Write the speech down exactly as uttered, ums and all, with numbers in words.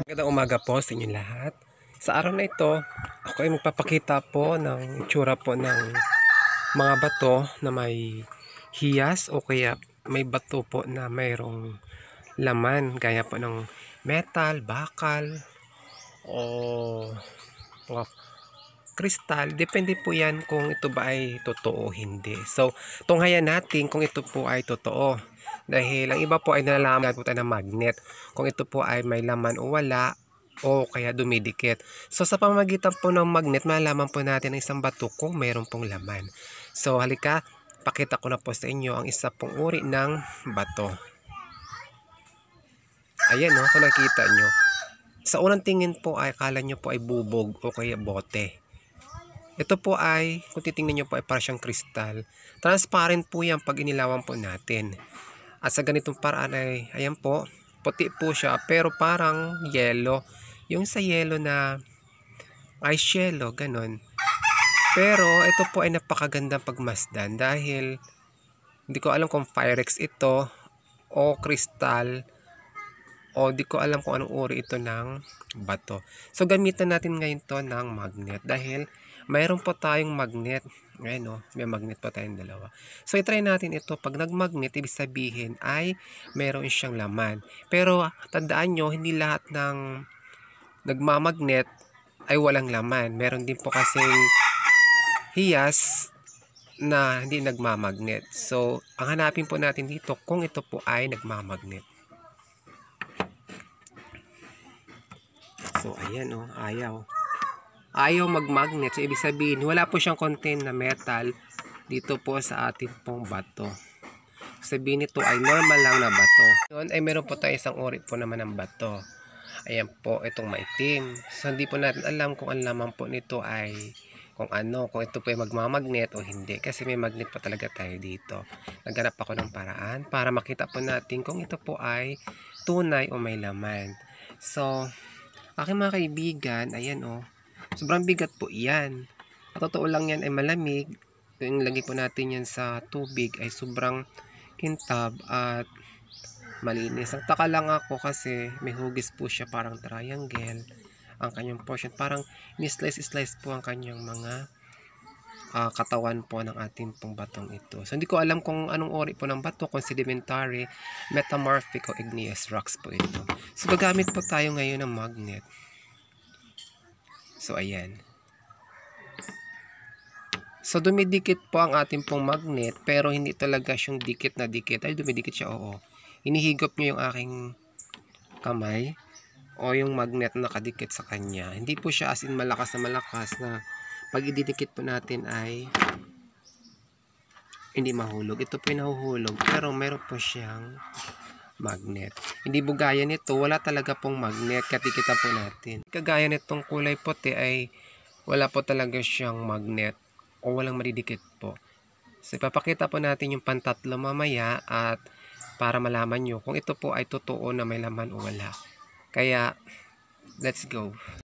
Magandang umaga po sa inyo lahat. Sa araw na ito, ako ay magpapakita po ng itsura po ng mga bato na may hiyas o kaya may bato po na mayroong laman gaya po ng metal, bakal o o kristal. Depende po yan kung ito ba ay totoo o hindi. So, tunghayan natin kung ito po ay totoo. Dahil ang iba po ay nalalaman po tayo ng magnet kung ito po ay may laman o wala o kaya dumidikit. So sa pamamagitan po ng magnet, malalaman po natin ang isang bato kung mayroon pong laman. So halika, pakita ko na po sa inyo ang isa pong uri ng bato. Ayan o, kung nakita nyo. Sa unang tingin po ay akala nyo po ay bubog o kaya bote. Ito po ay, kung titingnan nyo po ay parang siyang kristal. Transparent po yan pag inilawan po natin. At sa ganitong paraan ay, ayan po, puti po siya pero parang yellow. Yung sa yellow na ice yellow, ganun. Pero ito po ay napakagandang pagmasdan dahil hindi ko alam kung Pyrex ito o kristal o di ko alam kung anong uri ito ng bato. So gamitan natin ngayon to ng magnet dahil mayroon po tayong magnet. Ngayon o, may magnet pa tayong dalawa. So i-try natin ito. Pag nag-magnet, ibig sabihin ay mayroon siyang laman. Pero tandaan nyo, hindi lahat ng nagmamagnet ay walang laman. Meron din po kasing hiyas na hindi nagmamagnet. So ang hanapin po natin dito kung ito po ay nagmamagnet. So ayan o, ayaw. Ayaw mag-magnet. So ibig sabihin, wala po siyang content na metal dito po sa ating pong bato. Sabihin nito ay normal lang na bato. Noon ay meron po tayo isang uri po naman ng bato. Ayan po, itong maitim. So hindi po natin alam kung ang laman po nito ay kung ano, kung ito po ay magmamagnet o hindi. Kasi may magnet pa talaga tayo dito. Naghanap ako ng paraan para makita po natin kung ito po ay tunay o may laman. So, aking mga kaibigan, ayan o. Sobrang bigat po yan. At totoo lang yan ay malamig. Yung lagay po natin yan sa tubig ay sobrang kintab at malinis. Ang taka lang ako kasi may hugis po siya parang triangle. Ang kanyang portion parang ni-slice-slice po ang kanyang mga uh, katawan po ng ating pong batong ito. So hindi ko alam kung anong uri po ng bato, kung sedimentary, metamorphic o igneous rocks po ito. So gagamit po tayo ngayon ng magnet. So ayan. So dumidikit po ang ating pong magnet pero hindi talaga siyang dikit na dikit. Ay dumidikit siya, oo. Inihigop niyo yung aking kamay o yung magnet na nakadikit sa kanya. Hindi po siya as in malakas na malakas na pag ididikit po natin ay hindi mahulog. Ito po yung nahuhulog pero meron po siyang magnet. Hindi bugaya nito, wala talaga pong magnet, katikitan po natin. Kagaya nitong kulay puti ay wala po talaga siyang magnet o walang madidikit po. So ipapakita po natin yung pantatlo mamaya at para malaman nyo kung ito po ay totoo na may laman o wala. Kaya let's go.